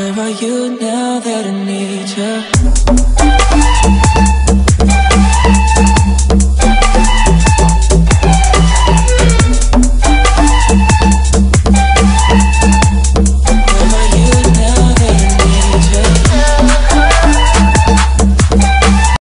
Where are you now that I need you?